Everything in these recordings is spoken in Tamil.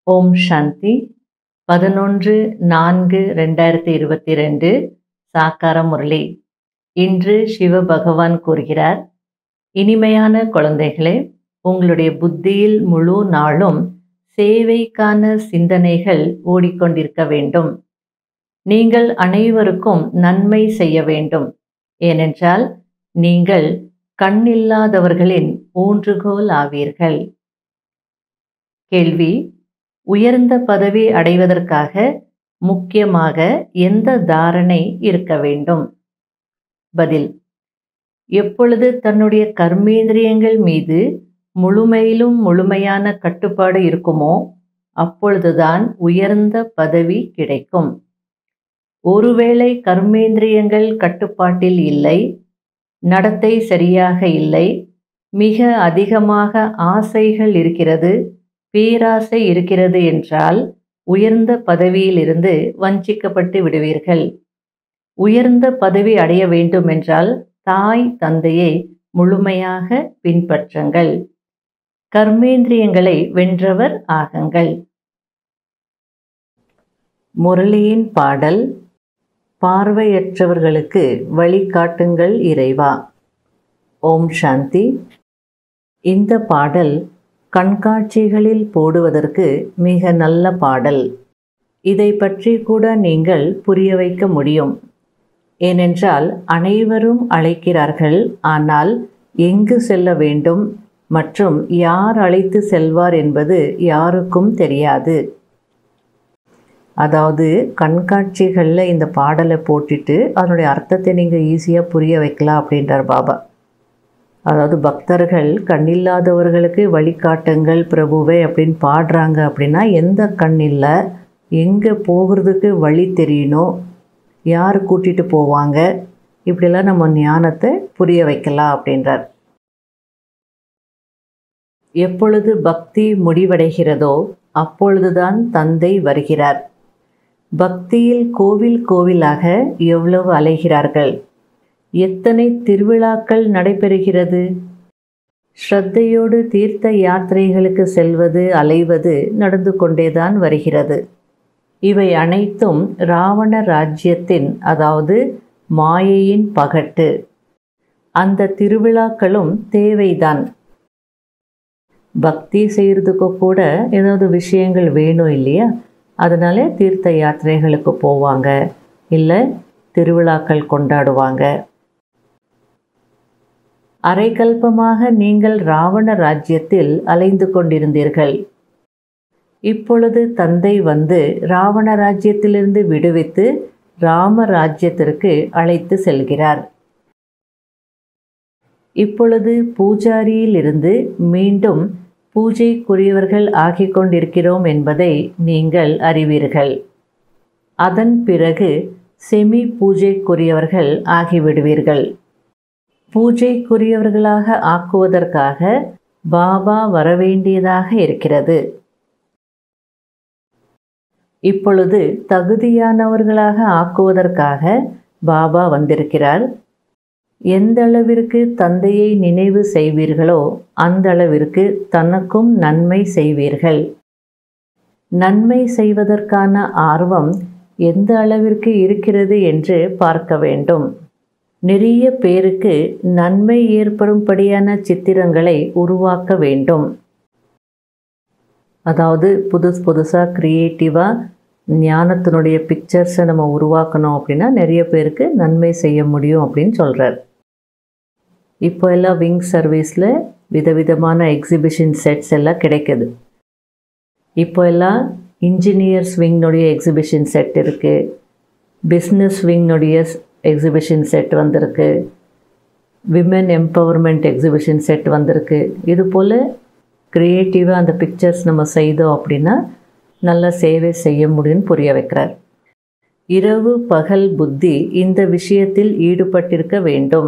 ஓம் சாந்தி 11/4/2022 சாக்கார முரளி. இன்று சிவபகவான் கூறுகிறார், இனிமையான குழந்தைகளே, உங்களுடைய புத்தியில் முழு நாளும் சேவைக்கான சிந்தனைகள் ஓடிக்கொண்டிருக்க வேண்டும். நீங்கள் அனைவருக்கும் நன்மை செய்ய வேண்டும். ஏனென்றால் நீங்கள் கண்ணில்லாதவர்களின் ஊன்றுகோல் ஆவீர்கள். கேள்வி: உயர்ந்த பதவி அடைவதற்காக முக்கியமாக எந்த தாரணை இருக்க வேண்டும்? பதில்: எப்பொழுது தன்னுடைய கர்மேந்திரியங்கள் மீது முழுமையிலும் முழுமையான கட்டுப்பாடு இருக்குமோ அப்பொழுதுதான் உயர்ந்த பதவி கிடைக்கும். ஒருவேளை கர்மேந்திரியங்கள் கட்டுப்பாட்டில் இல்லை, நடத்தை சரியாக இல்லை, மிக அதிகமாக ஆசைகள் இருக்கிறது, பேராசை இருக்கிறது என்றால் உயர்ந்த பதவியிலிருந்து வஞ்சிக்கப்பட்டு விடுவீர்கள். உயர்ந்த பதவி அடைய வேண்டும் என்றால் தாய் தந்தையை முழுமையாக பின்பற்றுங்கள். கர்மேந்திரியங்களை வென்றவர் ஆகுங்கள். முரளியின் பாடல்: பார்வையற்றவர்களுக்கு வழிகாட்டுங்கள் இறைவா. ஓம் சாந்தி. இந்த பாடல் கண்காட்சிகளில் போடுவதற்கு மிக நல்ல பாடல். இதை பற்றி கூட நீங்கள் புரிய வைக்க முடியும். ஏனென்றால் அனைவரும் அழைக்கிறார்கள், ஆனால் எங்கு செல்ல வேண்டும் மற்றும் யார் அழைத்து செல்வார் என்பது யாருக்கும் தெரியாது. அதாவது கண்காட்சிகளில் இந்த பாடலை போட்டுட்டு அதனுடைய அர்த்தத்தை நீங்கள் ஈஸியாக புரிய வைக்கலாம் அப்படின்றார் பாபா. அதாவது பக்தர்கள் கண்ணில்லாதவர்களுக்கு வழிகாட்டுங்கள் பிரபுவே அப்படின்னு பாடுறாங்க அப்படின்னா எந்த கண் இல்லை, எங்கே போகிறதுக்கு வழி தெரியணும், யார் கூட்டிகிட்டு போவாங்க, இப்படிலாம் நம்ம ஞானத்தை புரிய வைக்கலாம் அப்படின்றார். எப்பொழுது பக்தி முடிவடைகிறதோ அப்பொழுதுதான் தந்தை வருகிறார். பக்தியில் கோவில் கோவிலாக எவ்வளவு அலைகிறார்கள், எத்தனை திருவிழாக்கள் நடைபெறுகிறது. ஸ்ரத்தையோடு தீர்த்த யாத்திரைகளுக்கு செல்வது அலைவது நடந்து கொண்டேதான் வருகிறது. இவை அனைத்தும் ராவண ராஜ்யத்தின், அதாவது மாயையின் பகட்டு. அந்த திருவிழாக்களும் தேவைதான். பக்தி செய்கிறதுக்கு கூட ஏதாவது விஷயங்கள் வேணும் இல்லையா? அதனால தீர்த்த யாத்திரைகளுக்கு போவாங்க, இல்லை திருவிழாக்கள் கொண்டாடுவாங்க. அரைக்கல்பமாக நீங்கள் ராவண ராஜ்யத்தில் அலைந்து கொண்டிருந்தீர்கள். இப்பொழுது தந்தை வந்து ராவண ராஜ்யத்திலிருந்து விடுவித்து ராம ராஜ்யத்திற்கு அழைத்து செல்கிறார். இப்பொழுது பூஜாரியிலிருந்து மீண்டும் பூஜைக்குரியவர்கள் ஆகிக் கொண்டிருக்கிறோம் என்பதை நீங்கள் அறிவீர்கள். அதன் பிறகு செமி பூஜைக்குரியவர்கள் ஆகிவிடுவீர்கள். பூஜைக்குரியவர்களாக ஆக்குவதற்காக பாபா வரவேண்டியதாக இருக்கிறது. இப்பொழுது தகுதியானவர்களாக ஆக்குவதற்காக பாபா வந்திருக்கிறார். எந்த அளவிற்கு தந்தையை நினைவு செய்வீர்களோ அந்த அளவிற்கு தனக்கும் நன்மை செய்வீர்கள். நன்மை செய்வதற்கான ஆர்வம் எந்த அளவிற்கு இருக்கிறது என்று பார்க்க வேண்டும். நிறைய பேருக்கு நன்மை ஏற்படும்படியான சித்திரங்களை உருவாக்க வேண்டும். அதாவது புதுசாக க்ரியேட்டிவாக ஞானத்தினுடைய பிக்சர்ஸை நம்ம உருவாக்கணும் அப்படின்னா நிறைய பேருக்கு நன்மை செய்ய முடியும் அப்படின்னு சொல்கிறார். இப்போ எல்லாம் விங் சர்வீஸில் விதவிதமான எக்ஸிபிஷன் செட்ஸ் எல்லாம் கிடைக்குது. இப்போ எல்லாம் இன்ஜினியர்ஸ் விங்னுடைய எக்ஸிபிஷன் செட் இருக்குது, பிஸ்னஸ் விங்னுடைய எக்ஸிபிஷன் செட் வந்திருக்கு, விமென் எம்பவர்மெண்ட் எக்ஸிபிஷன் செட் வந்திருக்கு. இது போல் க்ரியேட்டிவாக அந்த பிக்சர்ஸ் நம்ம செய்தோம் அப்படின்னா நல்ல சேவை செய்ய முடியும்னு புரிய வைக்கிறார். இரவு பகல் புத்தி இந்த விஷயத்தில் ஈடுபட்டிருக்க வேண்டும்.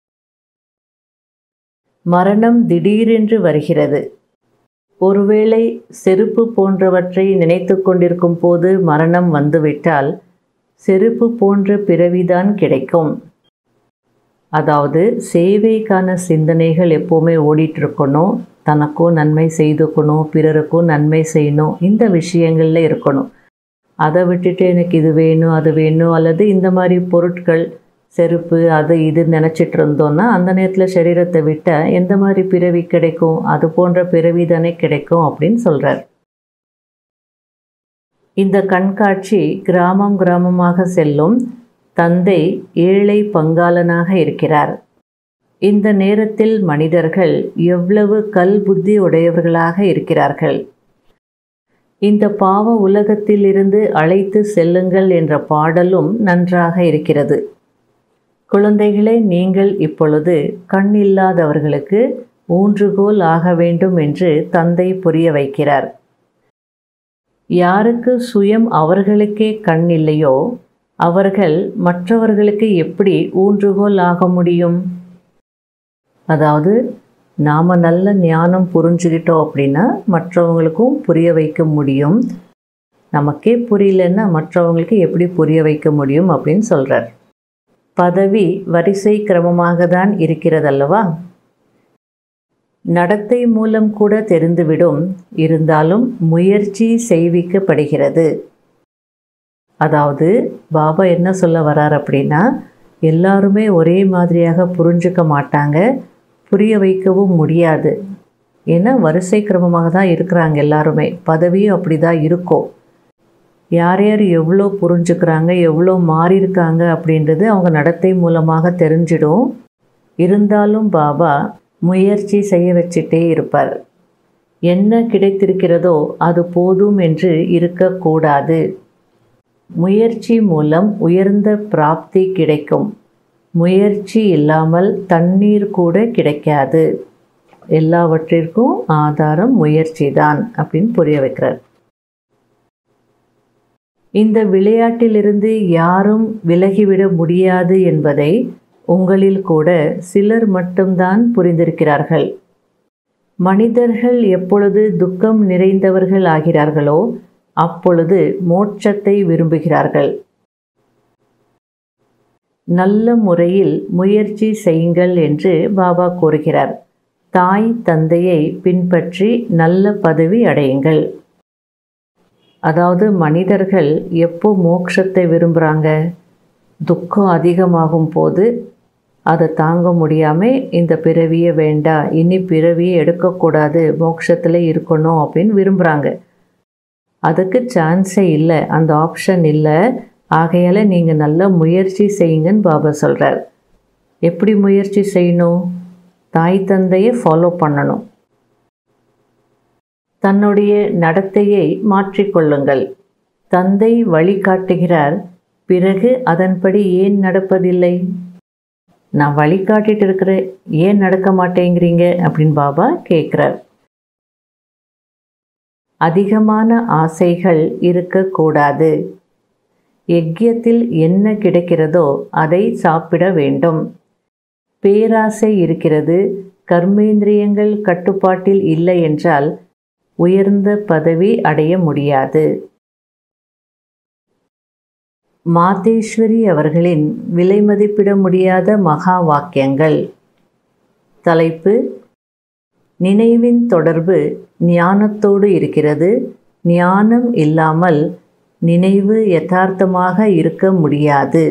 மரணம் திடீரென்று வருகிறது. ஒருவேளை செருப்பு போன்றவற்றை நினைத்து கொண்டிருக்கும் போது மரணம் வந்துவிட்டால் செருப்பு போன்ற பிறவிதான் கிடைக்கும். அதாவது சேவைக்கான சிந்தனைகள் எப்போவுமே ஓடிட்டு இருக்கணும். தனக்கும் நன்மை செய்துக்கணும், பிறருக்கும் நன்மை செய்யணும், இந்த விஷயங்களில் இருக்கணும். அதை விட்டுட்டு எனக்கு இது வேணும் அது வேணும் அல்லது இந்த மாதிரி பொருட்கள் செருப்பு அது இது நினச்சிட்டு இருந்தோன்னா அந்த நேரத்தில் சரீரத்தை விட்டால் எந்த மாதிரி பிறவி கிடைக்கும்? அது போன்ற பிறவி தானே கிடைக்கும் அப்படின்னு சொல்கிறார். இந்த கண்காட்சி கிராமம் கிராமமாக செல்லும். தந்தை ஏழை பங்காளனாக இருக்கிறார். இந்த நேரத்தில் மனிதர்கள் எவ்வளவு கல் புத்தி உடையவர்களாக இருக்கிறார்கள். இந்த பாவ உலகத்தில் இருந்து அழைத்து செல்லுங்கள் என்ற பாடலும் நன்றாக இருக்கிறது. குழந்தைகளே, நீங்கள் இப்பொழுது கண் இல்லாதவர்களுக்கு ஊன்றுகோல் ஆக வேண்டும் என்று தந்தை புரிய வைக்கிறார். யாருக்கு சுயம் அவர்களுக்கே கண் இல்லையோ அவர்கள் மற்றவர்களுக்கு எப்படி ஊன்றுகோல் ஆக முடியும்? அதாவது நாம் நல்ல ஞானம் புரிஞ்சுக்கிட்டோம் அப்படின்னா மற்றவங்களுக்கும் புரிய வைக்க முடியும். நமக்கே புரியலன்னா மற்றவங்களுக்கு எப்படி புரிய வைக்க முடியும் அப்படின்னு சொல்கிறார். பதவி வரிசை கிரமமாக தான் இருக்கிறதல்லவா? நடத்தை மூலம் கூட தெரிந்துவிடும். இருந்தாலும் முயற்சி செய்விக்கப்படுகிறது. அதாவது பாபா என்ன சொல்ல வரார் அப்படின்னா, எல்லாருமே ஒரே மாதிரியாக புரிஞ்சுக்க மாட்டாங்க, புரிய வைக்கவும் முடியாது. ஏன்னா வரிசை கிரமமாக தான் இருக்கிறாங்க எல்லாருமே. பதவியும் அப்படி தான் இருக்கும். யார் யார் எவ்வளோ புரிஞ்சுக்கிறாங்க, எவ்வளோ மாறியிருக்காங்க அப்படின்றது அவங்க நடத்தை மூலமாக தெரிஞ்சிடும். இருந்தாலும் பாபா முயற்சி செய்ய வச்சுட்டே இருப்பார். என்ன கிடைத்திருக்கிறதோ அது போதும் என்று இருக்கக்கூடாது. முயற்சி மூலம் உயர்ந்த பிராப்தி கிடைக்கும். முயற்சி இல்லாமல் தண்ணீர் கூட கிடைக்காது. எல்லாவற்றிற்கும் ஆதாரம் முயற்சி தான் அப்படின்னு புரிய வைக்கிறார். இந்த விளையாட்டிலிருந்து யாரும் விலகிவிட முடியாது என்பதை உங்களில் கூட சிலர் மட்டும்தான் புரிந்திருக்கிறார்கள். மனிதர்கள் எப்பொழுது துக்கம் நிறைந்தவர்கள் ஆகிறார்களோ அப்பொழுது மோட்சத்தை விரும்புகிறார்கள். நல்ல முறையில் முயற்சி செய்யுங்கள் என்று பாபா கூறுகிறார். தாய் தந்தையை பின்பற்றி நல்ல பதவி அடையுங்கள். அதாவது மனிதர்கள் எப்போ மோட்சத்தை விரும்புகிறாங்க? துக்கம் அதிகமாகும் போது அதை தாங்க முடியாமல் இந்த பிறவியை வேண்டாம், இனி பிறவியை எடுக்கக்கூடாது, மோட்சத்தில் இருக்கணும் அப்படின்னு விரும்புகிறாங்க. அதுக்கு சான்ஸே இல்லை, அந்த ஆப்ஷன் இல்லை. ஆகையால் நீங்கள் நல்லா முயற்சி செய்யுங்கன்னு பாபா சொல்கிறார். எப்படி முயற்சி செய்யணும்? தாய் தந்தையை ஃபாலோ பண்ணணும். தன்னுடைய நடத்தையை மாற்றிக்கொள்ளுங்கள். தந்தை வழிகாட்டுகிறார், பிறகு அதன்படி ஏன் நடப்பதில்லை? நான் வழிகாட்டிட்டு இருக்கிறேன், ஏன் நடக்க மாட்டேங்கிறீங்க அப்படின்னு பாபா கேட்குறார். அதிகமான ஆசைகள் இருக்கக்கூடாது. யஜ்யத்தில் என்ன கிடைக்கிறதோ அதை சாப்பிட வேண்டும். பேராசை இருக்கிறது, கர்மேந்திரியங்கள் கட்டுப்பாட்டில் இல்லை என்றால் உயர்ந்த பதவி அடைய முடியாது. மாதேஸ்வரி அவர்களின் விலைமதிப்பிட முடியாத மகா வாக்கியங்கள். தலைப்பு: நினைவின் தொடர்பு ஞானத்தோடு இருக்கிறது. ஞானம் இல்லாமல் நினைவு யதார்த்தமாக இருக்க முடியாது.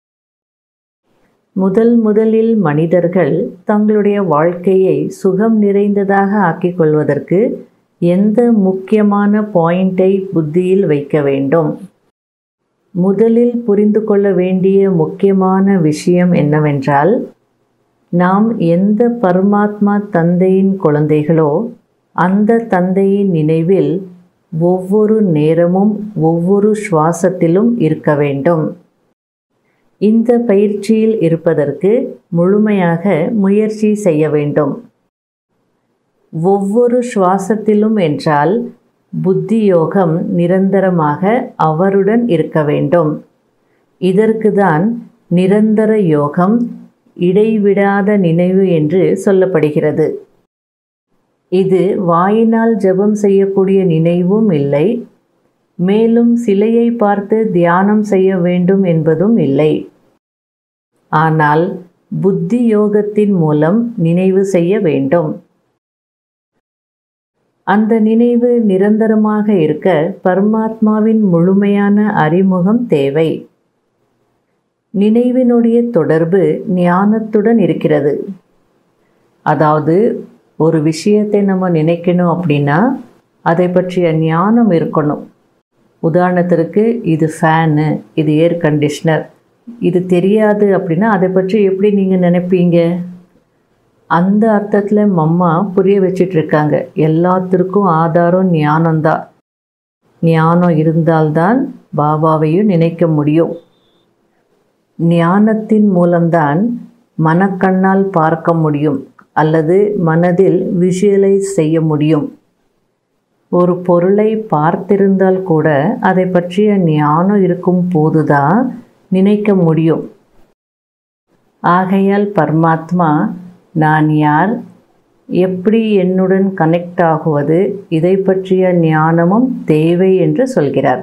முதலில் மனிதர்கள் தங்களுடைய வாழ்க்கையை சுகம் நிறைந்ததாக ஆக்கிக் கொள்வதற்கு எந்த முக்கியமான பாயிண்டை புத்தியில் வைக்க வேண்டும்? முதலில் புரிந்து கொள்ள வேண்டிய முக்கியமான விஷயம் என்னவென்றால், நாம் எந்த பரமாத்மா தந்தையின் குழந்தைகளோ அந்த தந்தையின் நினைவில் ஒவ்வொரு நேரமும் ஒவ்வொரு சுவாசத்திலும் இருக்க வேண்டும். இந்த பயிற்சியில் இருப்பதற்கு முழுமையாக முயற்சி செய்ய வேண்டும். ஒவ்வொரு சுவாசத்திலும் என்றால் புத்தி யோகம் நிரந்தரமாக அவருடன் இருக்க வேண்டும். இதற்கு தான் நிரந்தர யோகம், இடைவிடாத நினைவு என்று சொல்லப்படுகிறது. இது வாயினால் ஜெபம் செய்யக்கூடிய நினைவும் இல்லை, மேலும் சிலையை பார்த்து தியானம் செய்ய வேண்டும் என்பதும் இல்லை. ஆனால் புத்தி யோகத்தின் மூலம் நினைவு செய்ய வேண்டும். அந்த நினைவு நிரந்தரமாக இருக்க பரமாத்மாவின் முழுமையான அறிமுகம் தேவை. நினைவினுடைய தொடர்பு ஞானத்துடன் இருக்கிறது. அதாவது ஒரு விஷயத்தை நம்ம நினைக்கணும் அப்படின்னா அதை பற்றிய ஞானம் இருக்கணும். உதாரணத்திற்கு இது ஃபேனு, இது ஏர் கண்டிஷ்னர், இது தெரியாது அப்படின்னா அதை பற்றி எப்படி நீங்கள் நினைப்பீங்க? அந்த அர்த்தத்தில் மம்மா புரிய வச்சிட்ருக்காங்க. எல்லாத்திற்கும் ஆதாரம் ஞானம்தான். ஞானம் இருந்தால்தான் பாபாவையும் நினைக்க முடியும். ஞானத்தின் மூலம்தான் மனக்கண்ணால் பார்க்க முடியும் அல்லது மனதில் விஷுவலைஸ் செய்ய முடியும். ஒரு பொருளை பார்த்திருந்தால் கூட அதை பற்றிய ஞானம் இருக்கும் போதுதான் நினைக்க முடியும். ஆகையால் பரமாத்மா நான் யார், எப்படி என்னுடன் கனெக்ட் ஆகுவது, இதை பற்றிய ஞானமும் தேவை என்று சொல்கிறார்.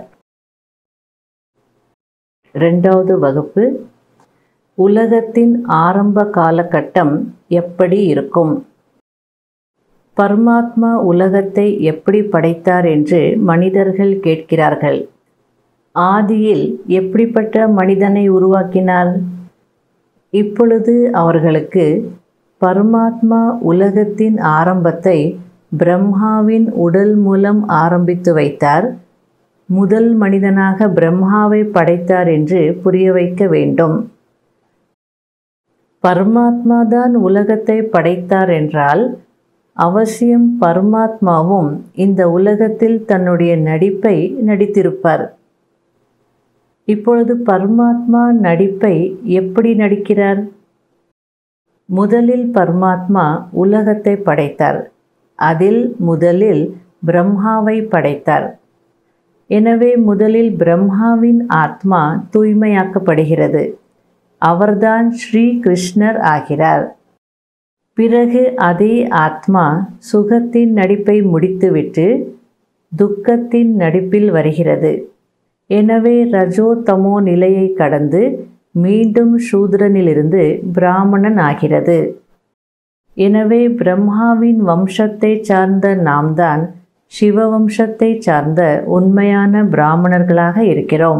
2வது வகுப்பு, உலகத்தின் ஆரம்ப காலகட்டம் எப்படி இருக்கும்? பரமாத்மா உலகத்தை எப்படி படைத்தார் என்று மனிதர்கள் கேட்கிறார்கள். ஆதியில் எப்படிப்பட்ட மனிதனை உருவாக்கினார்? இப்பொழுது அவர்களுக்கு பரமாத்மா உலகத்தின் ஆரம்பத்தை பிரம்மாவின் உடல் மூலம் ஆரம்பித்து வைத்தார். முதல் மனிதனாக பிரம்மாவை படைத்தார் என்று புரிய வைக்க வேண்டும். பரமாத்மா தான் உலகத்தை படைத்தார் என்றால் அவசியம் பரமாத்மாவும் இந்த உலகத்தில் தன்னுடைய நடிப்பை நடித்திருப்பார். இப்பொழுது பரமாத்மா நடிப்பை எப்படி நடிக்கிறார்? முதலில் பரமாத்மா உலகத்தை படைத்தார். அதில் முதலில் பிரம்மாவை படைத்தார். எனவே முதலில் பிரம்மாவின் ஆத்மா தூய்மையாக்கப்படுகிறது. அவர்தான் ஸ்ரீ கிருஷ்ணர் ஆகிறார். பிறகு அதே ஆத்மா சுகத்தின் நடிப்பை முடித்துவிட்டு துக்கத்தின் நடிப்பில் வருகிறது. எனவே ரஜோ தமோ நிலையை கடந்து மீண்டும் சூத்ரனிலிருந்து பிராமணன் ஆகிறது. எனவே பிரம்மாவின் வம்சத்தை சார்ந்த நாம் தான் சிவவம்சத்தை சார்ந்த உண்மையான பிராமணர்களாக இருக்கிறோம்.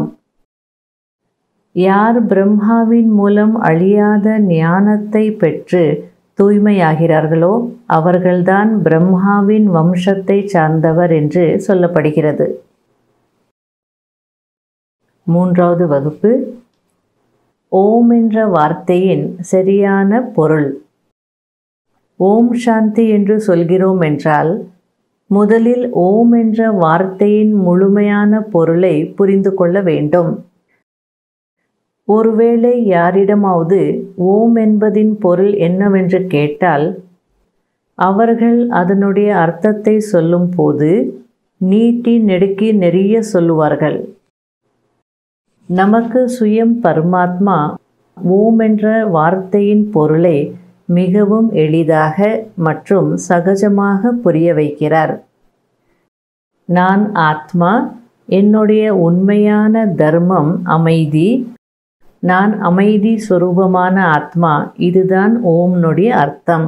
யார் பிரம்மாவின் மூலம் அழியாத ஞானத்தை பெற்று தூய்மையாகிறார்களோ அவர்கள்தான் பிரம்மாவின் வம்சத்தை சார்ந்தவர் என்று சொல்லப்படுகிறது. 3வது வகுப்பு, ஓம் என்ற வார்த்தையின் சரியான பொருள். ஓம் சாந்தி என்று சொல்கிறோம் என்றால் முதலில் ஓம் என்ற வார்த்தையின் முழுமையான பொருளை புரிந்து கொள்ள வேண்டும். ஒருவேளை யாரிடமாவது ஓம் என்பதின் பொருள் என்னவென்று கேட்டால் அவர்கள் அதனுடைய அர்த்தத்தை சொல்லும் போது நீட்டி நெடுக்கி நிறைய சொல்லுவார்கள். நமக்கு சுயம் பரமாத்மா ஓம் என்ற வார்த்தையின் பொருளை மிகவும் எளிதாக மற்றும் சகஜமாக புரிய வைக்கிறார். நான் ஆத்மா, என்னுடைய உண்மையான தர்மம் அமைதி, நான் அமைதி சொரூபமான ஆத்மா, இதுதான் ஓம்னுடைய அர்த்தம்.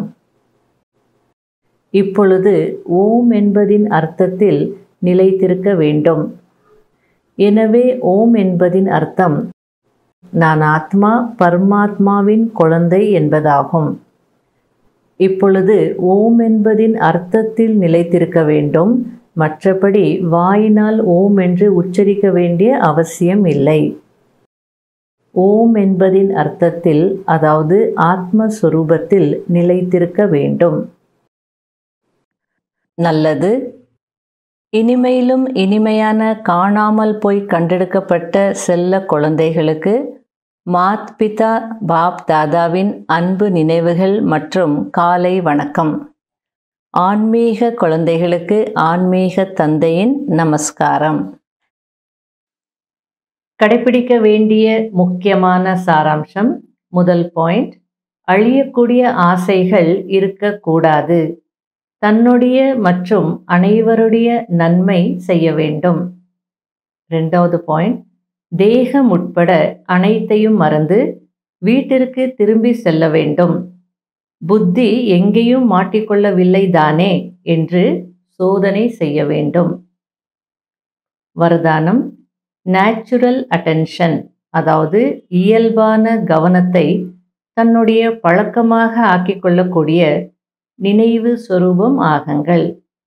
இப்பொழுது ஓம் என்பதின் அர்த்தத்தில் நிலைத்திருக்க வேண்டும். எனவே ஓம் என்பதின் அர்த்தம் நான் ஆத்மா, பரமாத்மாவின் குழந்தை என்பதாகும். இப்பொழுது ஓம் என்பதின் அர்த்தத்தில் நிலைத்திருக்க வேண்டும். மற்றபடி வாயினால் ஓம் என்று உச்சரிக்க வேண்டிய அவசியம் இல்லை. ஓம் என்பதின் அர்த்தத்தில், அதாவது ஆத்மஸ்வரூபத்தில் நிலைத்திருக்க வேண்டும். நல்லது. இனிமையிலும் இனிமையான காணாமல் போய் கண்டெடுக்கப்பட்ட செல்ல குழந்தைகளுக்கு மாத் பிதா பாப் தாதாவின் அன்பு நினைவுகள் மற்றும் காலை வணக்கம். ஆன்மீக குழந்தைகளுக்கு ஆன்மீக தந்தையின் நமஸ்காரம். கடைபிடிக்க வேண்டிய முக்கியமான சாராம்சம். முதல் பாயிண்ட், அழியக்கூடிய ஆசைகள் இருக்கக்கூடாது. தன்னுடைய மற்றும் அனைவருடைய நன்மை செய்ய வேண்டும். 2வது பாயிண்ட், தேகம் உட்பட அனைத்தையும் மறந்து வீட்டிற்கு திரும்பி செல்ல வேண்டும். புத்தி எங்கேயும் மாட்டிக்கொள்ளவில்லை தானே என்று சோதனை செய்ய வேண்டும். வரதானம் நேச்சுரல் அட்டென்ஷன், அதாவது இயல்பான கவனத்தை தன்னுடைய பழக்கமாக ஆக்கிக்கொள்ளக்கூடிய நினைவு சொரூபம் ஆகுங்கள்.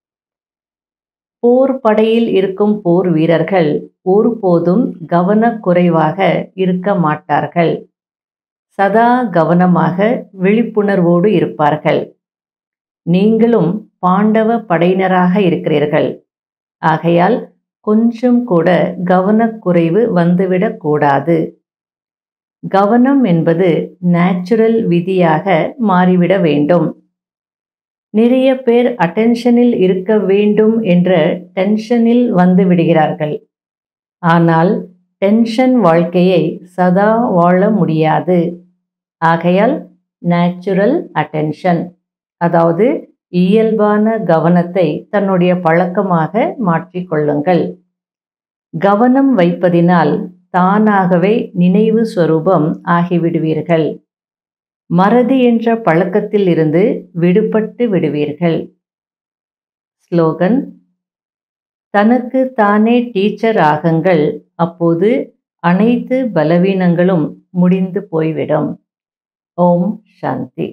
போர் படையில் இருக்கும் போர் வீரர்கள் ஒருபோதும் கவனக்குறைவாக இருக்க மாட்டார்கள். சதா கவனமாக விழிப்புணர்வோடு இருப்பார்கள். நீங்களும் பாண்டவ படையினராக இருக்கிறீர்கள். ஆகையால் கொஞ்சம் கூட கவனக்குறைவு வந்துவிடக்கூடாது. கவனம் என்பது நேச்சுரல் விதியாக மாறிவிட வேண்டும். நிறைய பேர் அட்டென்ஷனில் இருக்க வேண்டும் என்ற டென்ஷனில் வந்து விடுகிறார்கள். ஆனால் டென்ஷன் வாழ்க்கையை சதா வாழ முடியாது. ஆகையால் நேச்சுரல் அட்டென்ஷன், அதாவது இயல்பான கவனத்தை தன்னுடைய பழக்கமாக மாற்றிக்கொள்ளுங்கள். கவனம் வைப்பதினால் தானாகவே நினைவு சொரூபம் ஆகிவிடுவீர்கள். மறதி என்ற பழக்கத்தில் இருந்து விடுபட்டு விடுவீர்கள். ஸ்லோகன்: தனக்கு தானே டீச்சர் ஆகுங்கள், அப்போது அனைத்து பலவீனங்களும் முடிந்து போய்விடும். ஓம் சாந்தி.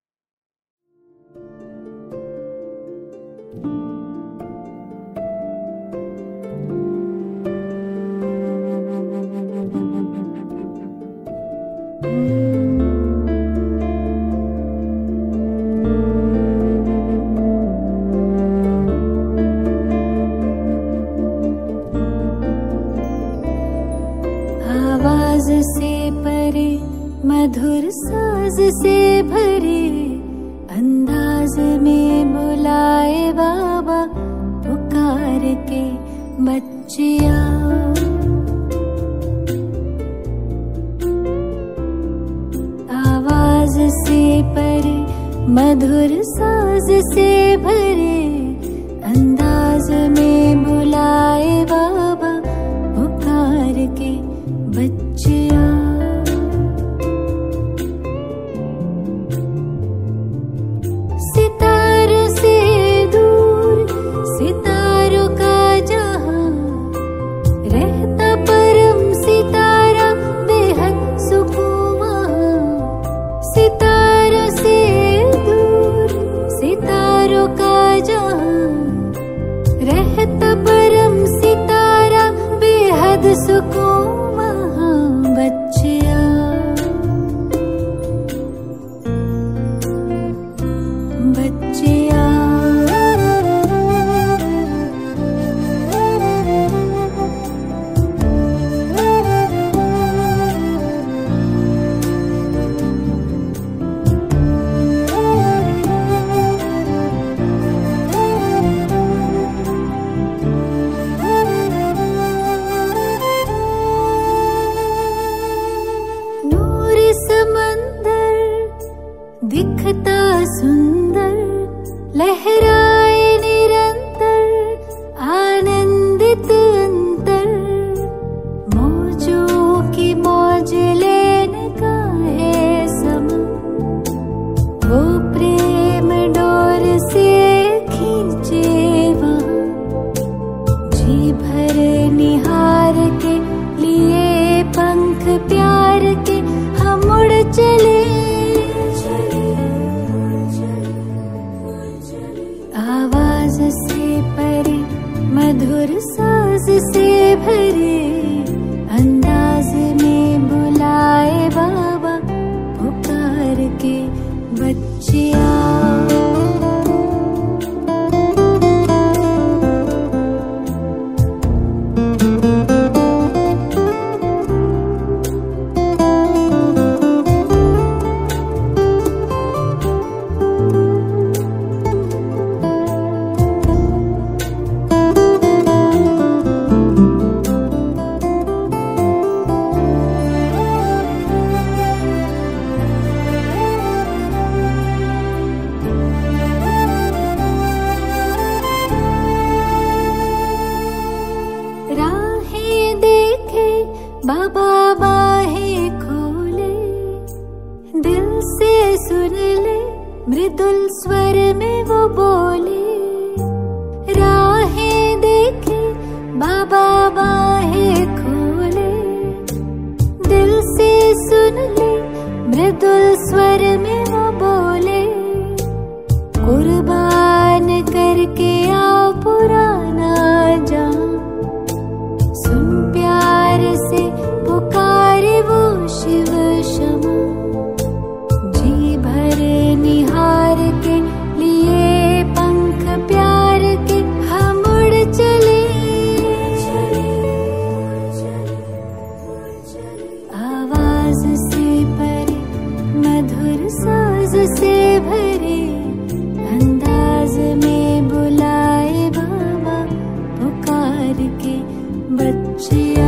आवाज से परे मधुर साज से भरे अंदाज में बुलाए बाबा पुकार के बच्चिया। आवाज से परे मधुर साज से भरे अंदाज में बुलाए बाबा पुकार के बच्चिया। सितारों से दूर सितारों का जहां रहता परम सितारा बेहद सुकून वहां। सितारों से दूर सितारों का जहां रहता परम सितारा बेहद सुकून वहां। बच्चिया बच्चिया नूर समंदर दिखता सुंदर लहराए निरंतर आनंदित अंतर। मौजों की मौज लेने का है समा वो प्रेम डोर से खींचे वहाँ। जी भर निहार के लिए पंख प्यार के हम उड़ चले। आवाज से परे मधुर साज से भरे अंदाज में बुलाए बाबा पुकार के बच्चिया। दिल से सुन ले मृदुल स्वर में वो बोले, राहें देखे बाबा बाहें खोले। दिल से सुन ले मृदुल स्वर में वो बोले, कुर्बान करके आओ पुराना जान। सुन प्यार से पुकारे वो शिव क्षमा, जी भर निहार के लिए पंख प्यार के हम उड़ चले। आवाज से परे मधुर साज से भरे, अंदाज में बुलाए बाबा पुकार के बच्चिया।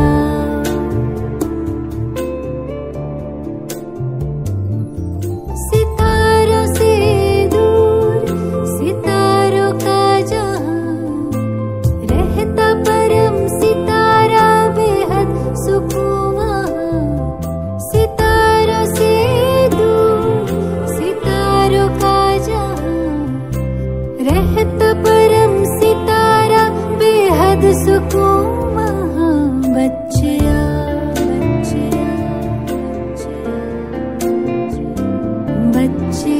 सितारों से दूर सितारों का जहां, रहता परम सितारा बेहद सुकून वहां। सितारों से दूर सितारों का जहां, रहता परम सितारा बेहद सुकून वहां। बच्चिया बच्चिया बच्चिया